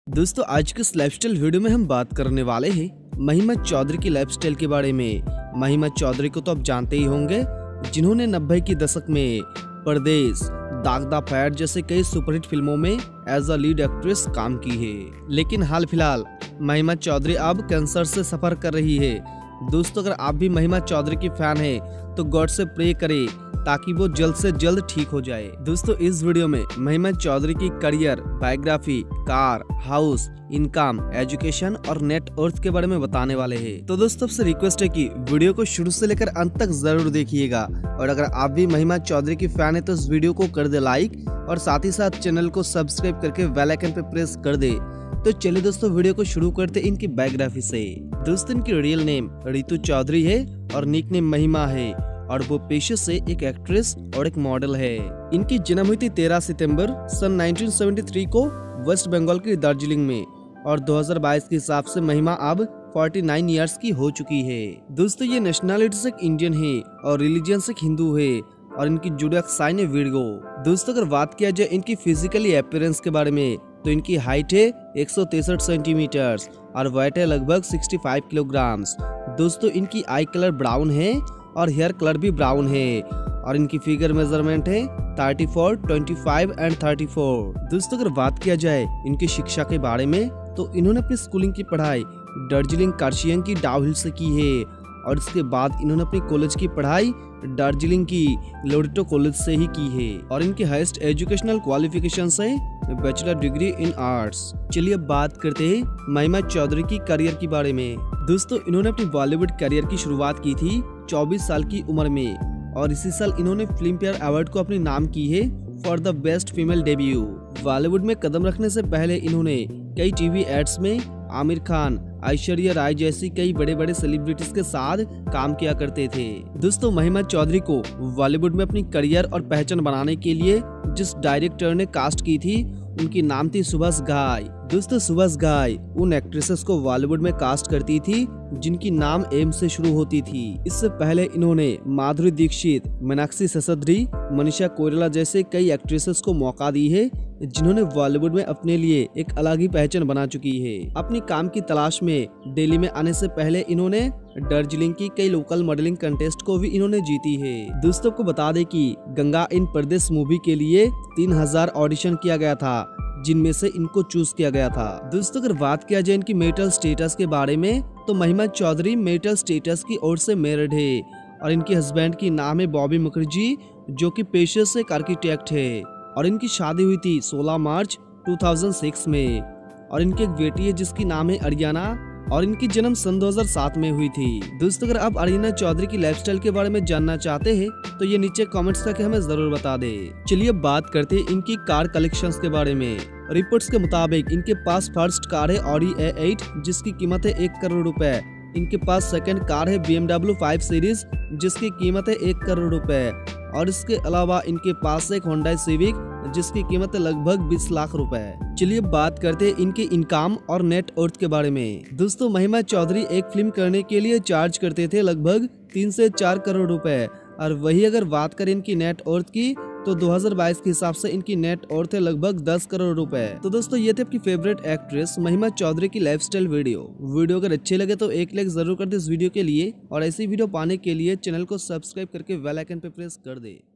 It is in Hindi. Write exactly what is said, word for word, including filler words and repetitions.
दोस्तों आज के इस लाइफस्टाइल वीडियो में हम बात करने वाले हैं महिमा चौधरी की लाइफस्टाइल के बारे में। महिमा चौधरी को तो आप जानते ही होंगे, जिन्होंने नब्बे के दशक में परदेश, दाग दा फैट जैसे कई सुपरहिट फिल्मों में एज अ लीड एक्ट्रेस काम की है। लेकिन हाल फिलहाल महिमा चौधरी अब कैंसर से सफर कर रही है। दोस्तों अगर आप भी महिमा चौधरी की फैन है तो गॉड से प्रे करें ताकि वो जल्द से जल्द ठीक हो जाए। दोस्तों इस वीडियो में महिमा चौधरी की career, biography, car, house, income, education और नेट वर्थ के बारे में बताने वाले हैं। तो दोस्तों आपसे रिक्वेस्ट है कि वीडियो को शुरू से लेकर अंत तक जरूर देखिएगा, और अगर आप भी महिमा चौधरी की फैन है तो इस वीडियो को कर दे लाइक और साथ ही साथ चैनल को सब्सक्राइब करके बेल आइकन पे प्रेस कर दे। तो चलिए दोस्तों वीडियो को शुरू करते इनकी बायोग्राफी से। दोस्तों इनकी रियल नेम रितु चौधरी है और निक नेम महिमा है, और वो पेशे से एक एक्ट्रेस और एक मॉडल है। इनकी जन्म हुई थी तेरह सितंबर सन उन्नीस सौ तिहत्तर को वेस्ट बंगाल के दार्जिलिंग में, और दो हज़ार बाईस के हिसाब से महिमा अब उनचास इयर्स की हो चुकी है। दोस्तों ये नेशनलिटी से इंडियन है और रिलीजियन से हिंदू है, और इनकी ज़ोडिएक साइन है विर्गो। दोस्तों अगर बात किया जाए इनकी फिजिकली अपीयरेंस के बारे में तो इनकी हाइट है एक सौ तिरसठ सेंटीमीटर और वेट है लगभग पैंसठ किलोग्राम। दोस्तों इनकी आई कलर ब्राउन है और हेयर कलर भी ब्राउन है, और इनकी फिगर मेजरमेंट है चौंतीस, पच्चीस एंड चौंतीस। दोस्तों अगर बात किया जाए इनकी शिक्षा के बारे में तो इन्होंने अपनी स्कूलिंग की पढ़ाई दार्जिलिंग कार्शियंग की डाउहिल से की है, और इसके बाद इन्होंने अपनी कॉलेज की पढ़ाई दार्जिलिंग की लोरेटो कॉलेज से ही की है, और इनकी हाईएस्ट एजुकेशनल क्वालिफिकेशन है बैचलर डिग्री इन आर्ट्स। चलिए अब बात करते हैं महिमा चौधरी की करियर के बारे में। दोस्तों इन्होंने अपनी बॉलीवुड करियर की शुरुआत की थी चौबीस साल की उम्र में, और इसी साल इन्होंने फिल्म फेयर अवार्ड को अपने नाम की है for the best female debut. Bollywood में कदम रखने से पहले इन्होंने कई टीवी एड्स में आमिर खान, ऐश्वर्या राय जैसी कई बड़े बड़े सेलिब्रिटीज के साथ काम किया करते थे। दोस्तों महिमा चौधरी को बॉलीवुड में अपनी करियर और पहचान बनाने के लिए जिस डायरेक्टर ने कास्ट की थी उनकी नाम थी सुभाष घाई। दोस्तों सुभाष घाई उन एक्ट्रेसेस को बॉलीवुड में कास्ट करती थी जिनकी नाम एम से शुरू होती थी। इससे पहले इन्होंने माधुरी दीक्षित, मीनाक्षी ससोदरी, मनीषा कोइराला जैसे कई एक्ट्रेसेस को मौका दी है, जिन्होंने बॉलीवुड में अपने लिए एक अलग ही पहचान बना चुकी है। अपनी काम की तलाश में दिल्ली में आने से पहले इन्होंने दार्जिलिंग की कई लोकल मॉडलिंग कंटेस्ट को भी इन्होंने जीती है। दोस्तों को बता दें कि गंगा इन परदेश मूवी के लिए तीन हज़ार ऑडिशन किया गया था, जिनमें से इनको चूज किया गया था। दोस्तों अगर बात किया जाए इनकी मैरिटल स्टेटस के बारे में तो महिमा चौधरी मैरिटल स्टेटस की ओर से मैरिड है, और इनके हस्बैंड की नाम है बॉबी मुखर्जी, जो कि पेशे से आर्किटेक्ट है, और इनकी शादी हुई थी सोलह मार्च दो हज़ार छह में, और इनकी एक बेटी है जिसकी नाम है अरियाना, और इनकी जन्म सन दो हज़ार सात में हुई थी। दोस्तों अगर आप अरियाना चौधरी की लाइफस्टाइल के बारे में जानना चाहते हैं तो ये नीचे कमेंट्स करके हमें जरूर बता दें। चलिए अब बात करते हैं इनकी कार कलेक्शंस के बारे में। रिपोर्ट्स के मुताबिक इनके पास फर्स्ट कार है ऑडी ए एट जिसकी कीमत है एक करोड़ रुपए। इनके पास सेकंड कार है B M W five series जिसकी कीमत है एक करोड़ रुपए, और इसके अलावा इनके पास एक होंडा सिविक जिसकी कीमत है लगभग बीस लाख रुपए। चलिए बात करते हैं इनके इनकम और नेट वर्थ के बारे में। दोस्तों महिमा चौधरी एक फिल्म करने के लिए चार्ज करते थे लगभग तीन से चार करोड़ रुपए, और वही अगर बात करें इनकी नेट वर्थ की तो दो हज़ार बाईस के हिसाब से इनकी नेट वर्थ है लगभग दस करोड़ रुपए। तो दोस्तों ये थे आपकी फेवरेट एक्ट्रेस महिमा चौधरी की लाइफस्टाइल वीडियो। वीडियो अगर अच्छे लगे तो एक लाइक जरूर कर दे इस वीडियो के लिए, और ऐसी वीडियो पाने के लिए चैनल को सब्सक्राइब करके बेल आइकन पे प्रेस कर दे।